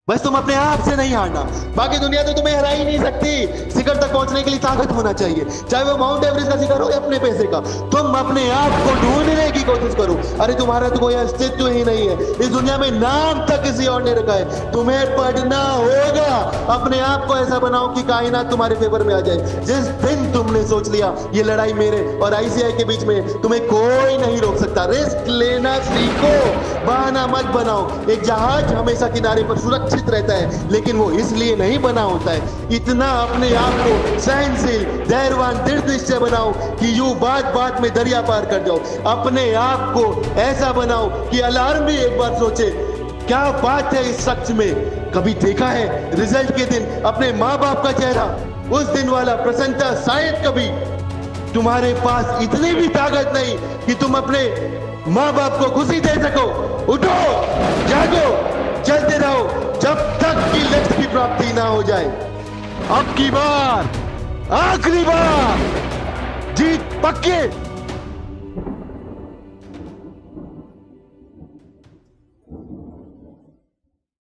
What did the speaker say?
बस तुम अपने आप से नहीं हारना, बाकी दुनिया तो तुम्हें हरा ही नहीं सकती। शिखर तक पहुंचने के लिए ताकत होना चाहिए, चाहे वो माउंट एवरेस्ट का शिखर हो या अपने पैसे का। तुम अपने आप को ढूंढने की कोशिश करो। अरे तुम्हारा तो कोई अस्तित्व ही नहीं है इस दुनिया में, नाम तक किसी और ने रखा है। तुम्हें पढ़ना होगा, अपने आप को ऐसा बनाओ कि कायनात तुम्हारे फेवर में आ जाए। जिस दिन तुमने सोच लिया ये लड़ाई मेरे और आईसीआई के बीच में, तुम्हें कोई नहीं रोक सकता। रिस्क लेना सीखो, बहाना मत बनाओ। एक जहाज हमेशा किनारे पर सुरक्षित रहता है, लेकिन वो इसलिए नहीं बना होता है। इतना अपने आप को सहनशील, धैर्यवान, दृढ़ निश्चय बनाओ कि यूं बात बात में दरिया पार कर जाओ। अपने आप को ऐसा बनाओ कि अलार्म भी एक बार सोचे, क्या बात है इस शख्स में। कभी देखा है रिजल्ट के दिन अपने माँ बाप का चेहरा, उस दिन वाला प्रसन्नता शायद कभी तुम्हारे पास इतनी भी ताकत नहीं कि तुम अपने माँ बाप को खुशी दे सको। उठो, जागो, चलते रहो जब तक कि लक्ष्य की प्राप्ति ना हो जाए। अब की बार, आखिरी बार, जीत पक्की।